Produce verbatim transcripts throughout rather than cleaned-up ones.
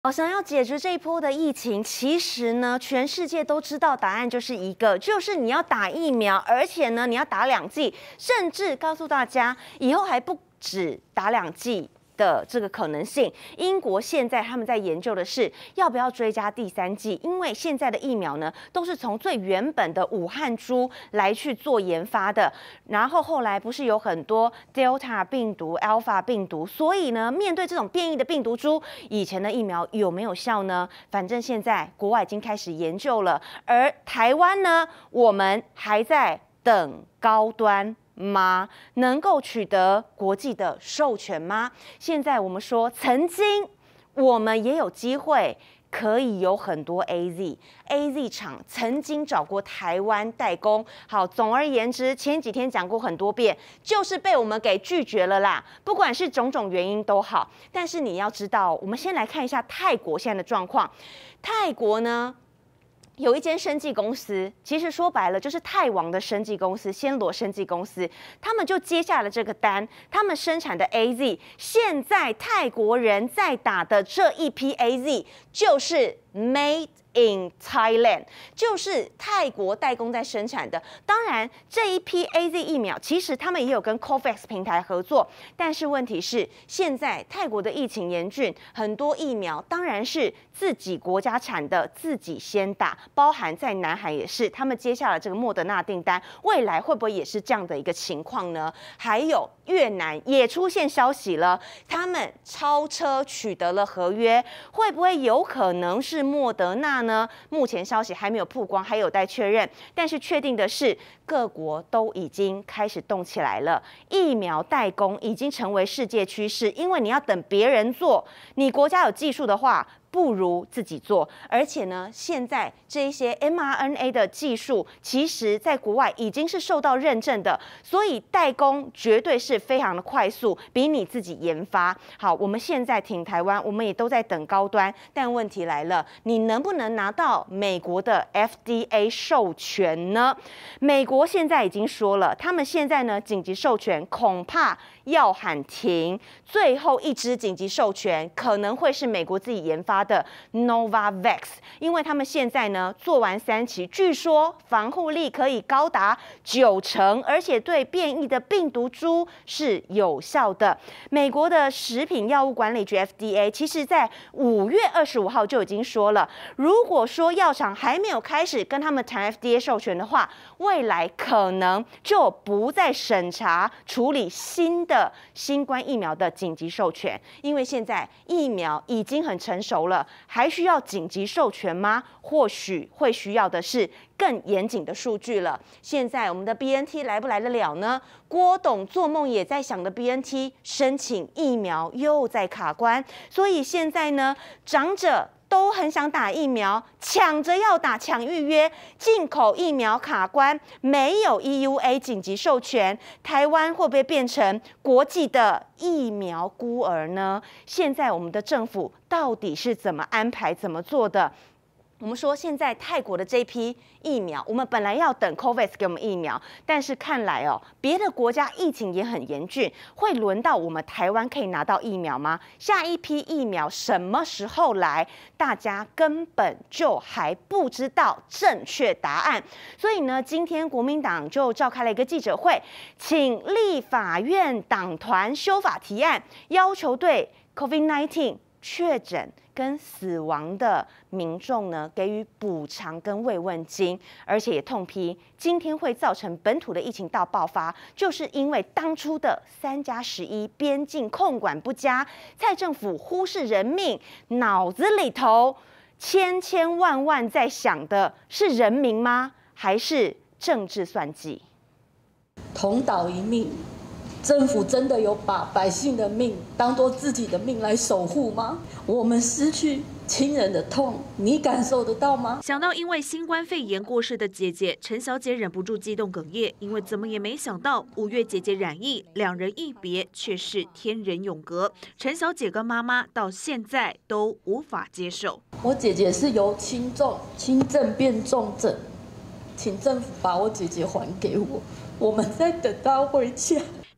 好，想要解决这一波的疫情，其实呢，全世界都知道答案就是一个，就是你要打疫苗，而且呢，你要打两剂，甚至告诉大家，以后还不止打两剂的这个可能性。英国现在他们在研究的是要不要追加第三剂，因为现在的疫苗呢，都是从最原本的武汉株来去做研发的，然后后来不是有很多 Delta 病毒、Alpha 病毒，所以呢，面对这种变异的病毒株，以前的疫苗有没有效呢？反正现在国外已经开始研究了，而台湾呢，我们还在等高端吗？能够取得国际的授权吗？现在我们说，曾经我们也有机会可以有很多 A Z A Z 厂曾经找过台湾代工。好，总而言之，前几天讲过很多遍，就是被我们给拒绝了啦。不管是种种原因都好，但是你要知道，我们先来看一下泰国现在的状况。泰国呢，有一间生技公司，其实说白了就是泰王的生技公司，暹罗生技公司，他们就接下了这个单，他们生产的 A Z， 现在泰国人在打的这一批 A Z 就是 Made in Thailand， 就是泰国代工在生产的。当然，这一批 A Z 疫苗其实他们也有跟 COVAX 平台合作，但是问题是，现在泰国的疫情严峻，很多疫苗当然是自己国家产的，自己先打，包含在南海也是，他们接下了这个莫德纳订单，未来会不会也是这样的一个情况呢？还有越南也出现消息了，他们超车取得了合约，会不会有可能是莫德纳呢？目前消息还没有曝光，还有待确认。但是确定的是，各国都已经开始动起来了。疫苗代工已经成为世界趋势，因为你要等别人做，你国家有技术的话，不如自己做。而且呢，现在这一些 M R N A 的技术，其实在国外已经是受到认证的，所以代工绝对是非常的快速，比你自己研发好。我们现在挺台湾，我们也都在等高端，但问题来了，你能不能拿到美国的 F D A 授权呢？美国现在已经说了，他们现在呢紧急授权恐怕要喊停，最后一支紧急授权可能会是美国自己研发的 Novavax， 因为他们现在呢做完三期，据说防护力可以高达九成，而且对变异的病毒株是有效的。美国的食品药物管理局 F D A 其实在五月二十五号就已经说了，如果说药厂还没有开始跟他们谈 F D A 授权的话，未来可能就不再审查处理新的新冠疫苗的紧急授权，因为现在疫苗已经很成熟了，还需要紧急授权吗？或许会需要的是更严谨的数据了。现在我们的 B N T 来不来得了呢？郭董做梦也在想的 B N T 申请疫苗又在卡关，所以现在呢，长者都很想打疫苗，抢着要打，抢预约。进口疫苗卡关，没有 E U A 紧急授权，台湾会不会变成国际的疫苗孤儿呢？现在我们的政府到底是怎么安排、怎么做的？我们说，现在泰国的这批疫苗，我们本来要等 COVAX 给我们疫苗，但是看来哦，别的国家疫情也很严峻，会轮到我们台湾可以拿到疫苗吗？下一批疫苗什么时候来？大家根本就还不知道正确答案。所以呢，今天国民党就召开了一个记者会，请立法院党团修法提案，要求对 COVID 十九 确诊跟死亡的民众呢，给予补偿跟慰问金，而且也痛批今天会造成本土的疫情大爆发，就是因为当初的三加十一边境控管不佳，蔡政府忽视人命，脑子里头千千万万在想的是人民吗？还是政治算计？ 同岛一命。政府真的有把百姓的命当作自己的命来守护吗？我们失去亲人的痛，你感受得到吗？ 想到因为新冠肺炎过世的姐姐陈小姐，忍不住激动哽咽，因为怎么也没想到五月姐姐染疫，两人一别却是天人永隔。陈小姐跟妈妈到现在都无法接受。 我姐姐是由轻重轻症变重症，请政府把我姐姐还给我，我们在等她回家。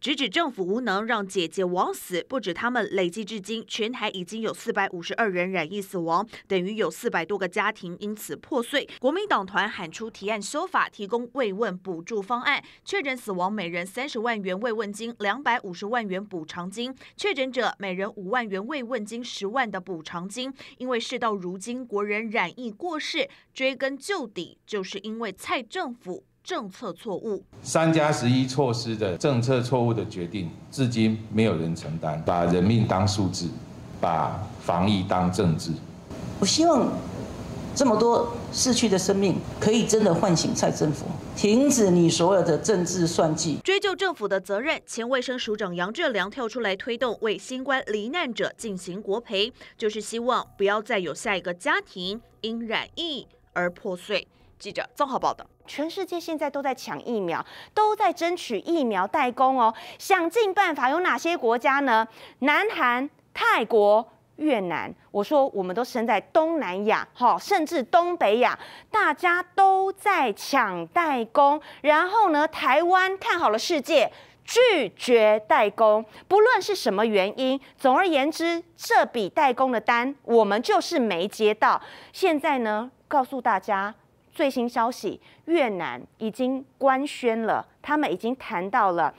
直指政府无能，让姐姐枉死。不止他们，累计至今，全台已经有四百五十二人染疫死亡，等于有四百多个家庭因此破碎。国民党团喊出提案修法，提供慰问补助方案，确诊死亡每人三十万元慰问金，两百五十万元补偿金；确诊者每人五万元慰问金，十万的补偿金。因为事到如今，国人染疫过世，追根究底，就是因为蔡政府政策错误。 三加十一措施的政策错误的决定，至今没有人承担。把人命当数字，把防疫当政治。 我希望这么多逝去的生命，可以真的唤醒蔡政府，停止你所有的政治算计， 追究政府的责任。前卫生署长杨志良跳出来推动为新冠罹难者进行国赔，就是希望不要再有下一个家庭因染疫而破碎。记者综合报道。 全世界现在都在抢疫苗，都在争取疫苗代工哦，想尽办法。有哪些国家呢？南韩、泰国、越南。我说我们都身在东南亚，哈，甚至东北亚，大家都在抢代工。然后呢，台湾看好了世界，拒绝代工，不论是什么原因。总而言之，这笔代工的单我们就是没接到。现在呢，告诉大家。最新消息，越南已经官宣了，他们已经谈到了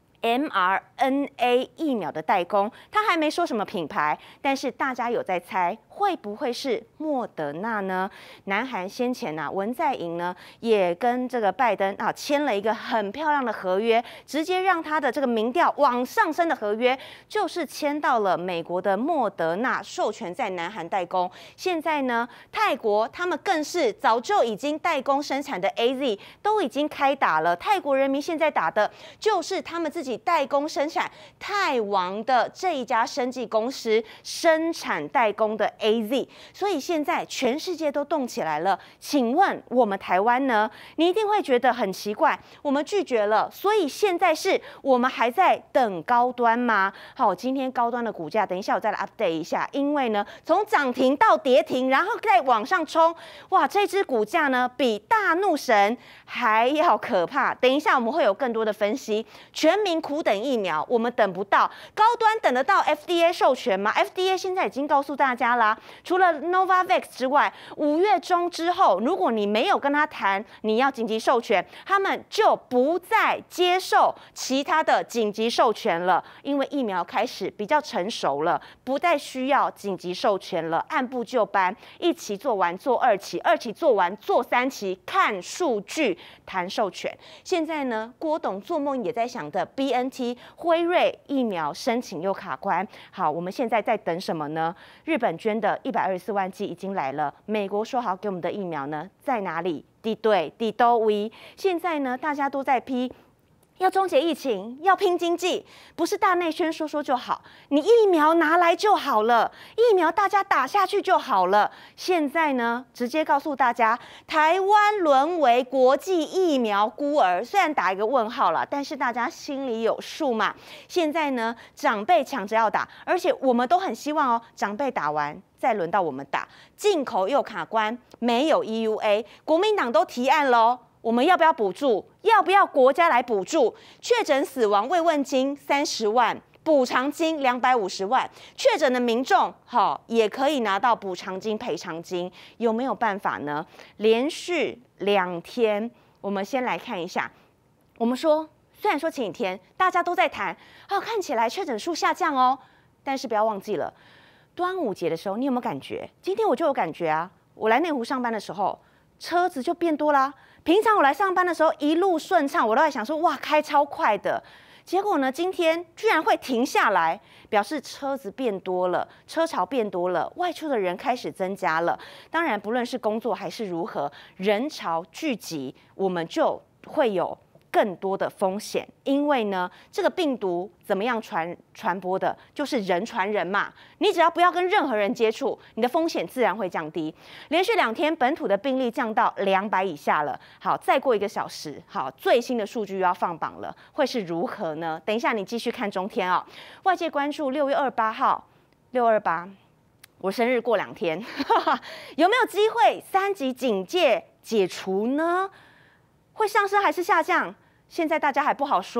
M R N A 疫苗的代工，他还没说什么品牌，但是大家有在猜，会不会是莫德纳呢？南韩先前啊，文在寅呢也跟这个拜登啊签了一个很漂亮的合约，直接让他的这个民调往上升的合约，就是签到了美国的莫德纳授权在南韩代工。现在呢，泰国他们更是早就已经代工生产的 A Z 都已经开打了，泰国人民现在打的就是他们自己代工生产泰王的这一家生技公司生产代工的 A Z， 所以现在全世界都动起来了。请问我们台湾呢？你一定会觉得很奇怪，我们拒绝了，所以现在是我们还在等高端吗？好，今天高端的股价，等一下我再来 update 一下，因为呢，从涨停到跌停，然后再往上冲，哇，这只股价呢比大怒神还要可怕。等一下我们会有更多的分析。全民苦等疫苗，我们等不到，高端等得到 F D A 授权吗 ？F D A 现在已经告诉大家啦，除了 Novavax 之外，五月中之后，如果你没有跟他谈你要紧急授权，他们就不再接受其他的紧急授权了，因为疫苗开始比较成熟了，不再需要紧急授权了，按部就班，一期做完做二期，二期做完做三期，看数据谈授权。现在呢，郭董做梦也在想的 B N T 辉瑞疫苗申请又卡关，好，我们现在在等什么呢？日本捐的一百二十四万剂已经来了，美国说好给我们的疫苗呢在哪里？地对地都位，现在呢大家都在批。要终结疫情，要拼经济，不是大内宣说说就好，你疫苗拿来就好了，疫苗大家打下去就好了。现在呢，直接告诉大家，台湾沦为国际疫苗孤儿，虽然打一个问号了，但是大家心里有数嘛。现在呢，长辈抢着要打，而且我们都很希望哦，长辈打完。再轮到我们打，进口又卡关，没有 E U A， 国民党都提案喽，我们要不要补助？要不要国家来补助？确诊死亡慰问金三十万，补偿金两百五十万，确诊的民众好也可以拿到补偿金、赔偿金，有没有办法呢？连续两天，我们先来看一下，我们说，虽然说前几天大家都在谈，啊，看起来确诊数下降哦，但是不要忘记了。端午节的时候，你有没有感觉？今天我就有感觉啊！我来内湖上班的时候，车子就变多啦。平常我来上班的时候一路顺畅，我都在想说，哇，开超快的。结果呢，今天居然会停下来，表示车子变多了，车潮变多了，外出的人开始增加了。当然，不论是工作还是如何，人潮聚集，我们就会有更多的风险，因为呢，这个病毒怎么样传传播的，就是人传人嘛。你只要不要跟任何人接触，你的风险自然会降低。连续两天本土的病例降到两百以下了。好，再过一个小时，好，最新的数据又要放榜了，会是如何呢？等一下你继续看中天哦。外界关注六月二十八号，六二八，我生日过两天，有没有机会三级警戒解除呢？会上升还是下降？现在大家还不好说，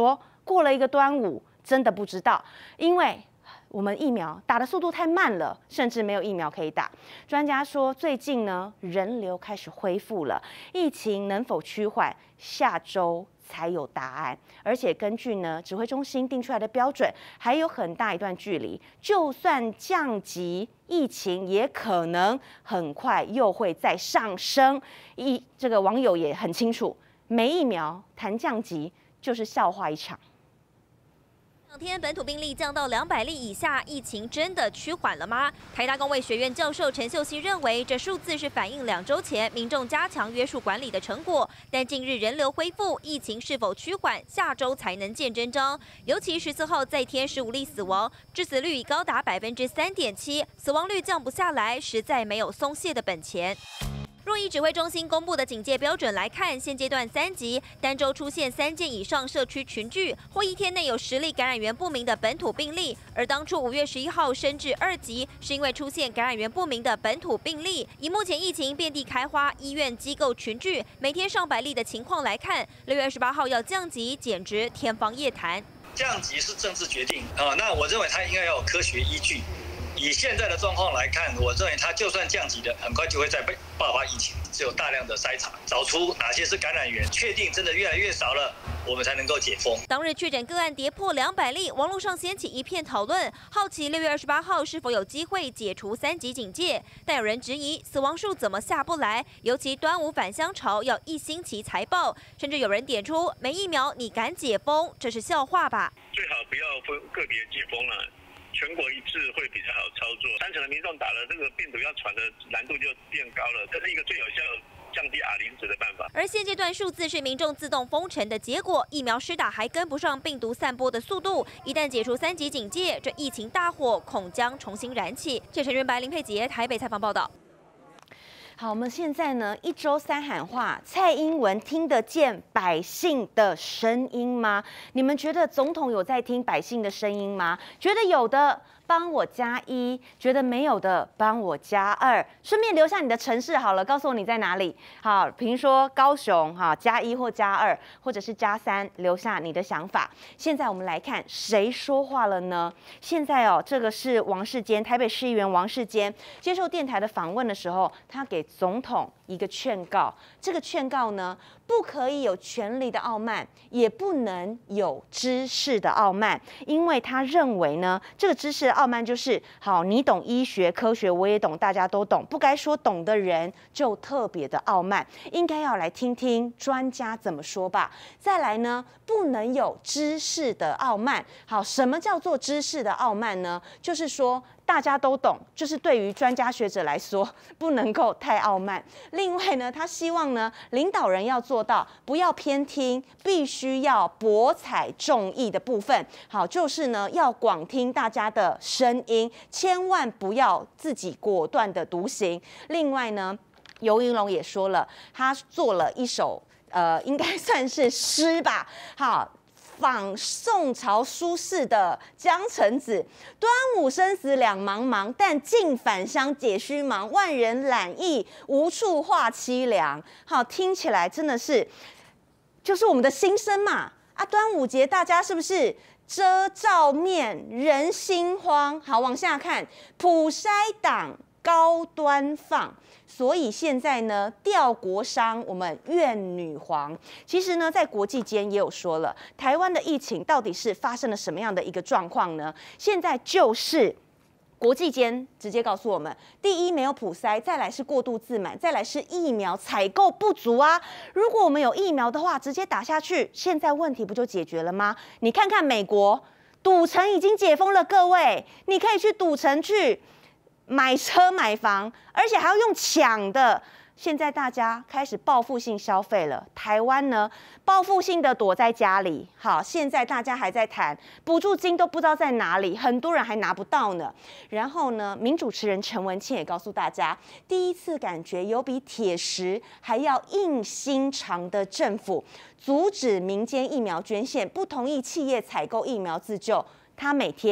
过了一个端午，真的不知道，因为我们疫苗打的速度太慢了，甚至没有疫苗可以打。专家说，最近呢人流开始恢复了，疫情能否趋缓，下周才有答案。而且根据呢指挥中心定出来的标准，还有很大一段距离。就算降级，疫情也可能很快又会再上升。一这个网友也很清楚，没疫苗谈降级就是笑话一场。 两天本土病例降到两百例以下，疫情真的趋缓了吗？台大公卫学院教授陈秀熙认为，这数字是反映两周前民众加强约束管理的成果。但近日人流恢复，疫情是否趋缓，下周才能见真章。尤其十四号再添十五例死亡，致死率已高达百分之三点七，死亡率降不下来，实在没有松懈的本钱。若以指挥中心公布的警戒标准来看，现阶段三级，单周出现三件以上社区群聚，或一天内有十例感染源不明的本土病例。而当初五月十一号升至二级，是因为出现感染源不明的本土病例。以目前疫情遍地开花、医院机构群聚，每天上百例的情况来看，六月二十八号要降级，简直天方夜谭。 降级是政治决定啊，那我认为它应该要有科学依据。以现在的状况来看，我认为它就算降级的，很快就会再被爆发疫情。只有大量的筛查，找出哪些是感染源，确定真的越来越少了，我们才能够解封。 当日确诊个案跌破两百例，网络上掀起一片讨论，好奇六月二十八号是否有机会解除三级警戒。但有人质疑死亡数怎么下不来，尤其端午返乡潮要一星期才报，甚至有人点出没疫苗你敢解封，这是笑话吧？ 最好不要分个别解封了。全国一致会比较好操作，三成的民众打了这个病毒要传的难度就变高了，这是一个最有效降低 R 零值的办法。 而现阶段数字是民众自动封城的结果，疫苗施打还跟不上病毒散播的速度，一旦解除三级警戒，这疫情大火恐将重新燃起。记者陈云白、林佩杰台北采访报道。 好，我们现在呢一周三喊话，蔡英文听得见百姓的声音吗？你们觉得总统有在听百姓的声音吗？觉得有的帮我加一，觉得没有的帮我加二，顺便留下你的城市好了，告诉我你在哪里。好，比如说高雄，哈加一或加二，或者是加三，留下你的想法。现在我们来看谁说话了呢？现在哦，这个是王世坚，台北市议员王世坚接受电台的访问的时候，他给总统一个劝告。这个劝告呢，不可以有权力的傲慢，也不能有知识的傲慢，因为他认为呢，这个知识的傲慢就是好，你懂医学科学，我也懂，大家都懂，不该说懂的人就特别的傲慢，应该要来听听专家怎么说吧。再来呢，不能有知识的傲慢。好，什么叫做知识的傲慢呢？就是说大家都懂，就是对于专家学者来说，不能够太傲慢。另外呢，他希望呢，领导人要做到不要偏听，必须要博采众议的部分。好，就是呢，要广听大家的声音，千万不要自己果断的独行。另外呢，游云龙也说了，他做了一首呃，应该算是诗吧。好。仿宋朝苏轼的《江城子》，端午生死两茫茫，但尽返乡解须忙。万人揽意，无处话凄凉。好，听起来真的是，就是我们的心声嘛。啊，端午节大家是不是遮罩面，人心慌？好，往下看，普筛党高端放。所以现在呢，吊国殇，我们怨女皇。其实呢，在国际间也有说了，台湾的疫情到底是发生了什么样的一个状况呢？现在就是国际间直接告诉我们，第一没有普筛，再来是过度自满，再来是疫苗采购不足啊。如果我们有疫苗的话，直接打下去，现在问题不就解决了吗？你看看美国，赌城已经解封了，各位，你可以去赌城去买车买房，而且还要用抢的。现在大家开始报复性消费了，台湾呢报复性的躲在家里。好，现在大家还在谈补助金都不知道在哪里，很多人还拿不到呢。然后呢，名主持人陈文茜也告诉大家，第一次感觉有比铁石还要硬心肠的政府，阻止民间疫苗捐献，不同意企业采购疫苗自救。他每天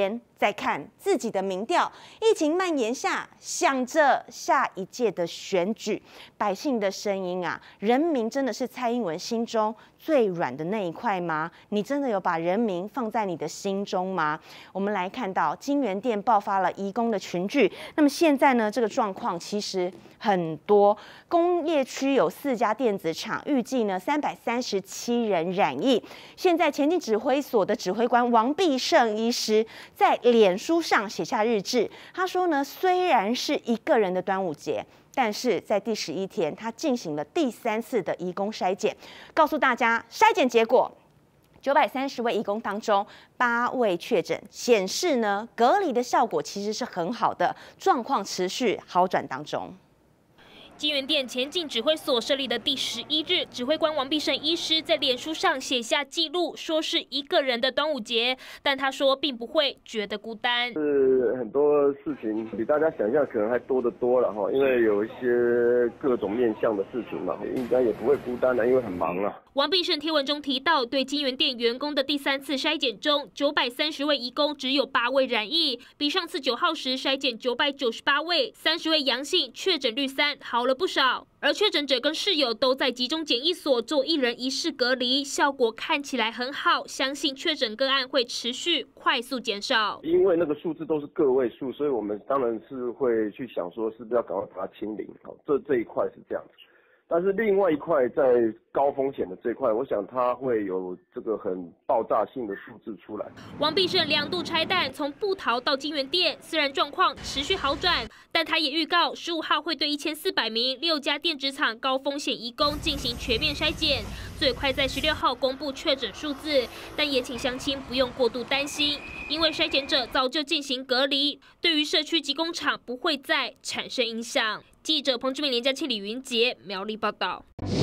再看自己的民调，疫情蔓延下，想着下一届的选举，百姓的声音啊，人民真的是蔡英文心中最软的那一块吗？你真的有把人民放在你的心中吗？我们来看到金源店爆发了移工的群聚，那么现在呢，这个状况其实很多，工业区有四家电子厂，预计呢三百三十七人染疫。现在前进指挥所的指挥官王必胜医师在脸书上写下日志，他说呢，虽然是一个人的端午节，但是在第十一天，他进行了第三次的移工筛检，告诉大家筛检结果。九百三十位移工当中，八位确诊，显示呢隔离的效果其实是很好的，状况持续好转当中。 金源店前进指挥所设立的第十一日，指挥官王必胜医师在脸书上写下记录，说是一个人的端午节，但他说并不会觉得孤单。 是很多事情比大家想象可能还多得多了哈，因为有一些各种面向的事情嘛，应该也不会孤单的，因为很忙啊。 王必胜贴文中提到，对金源店员工的第三次筛检中，九百三十位移工只有八位染疫，比上次九号时筛检九百九十八位，三十位阳性，确诊率三，好了不少。而确诊者跟室友都在集中检疫所做一人一室隔离，效果看起来很好，相信确诊个案会持续快速减少。 因为那个数字都是个位数，所以我们当然是会去想说，是不是要赶快把它清零？好，这这一块是这样子。但是另外一块在高风险的这一块，我想它会有这个很爆炸性的数字出来。 王必胜两度拆弹，从布桃到金源店，虽然状况持续好转，但他也预告十五号会对一千四百名六家电子厂高风险移工进行全面筛检，最快在十六号公布确诊数字。但也请乡亲不用过度担心，因为筛检者早就进行隔离，对于社区及工厂不会再产生影响。记者彭志明、连家庆、李云杰苗栗报道。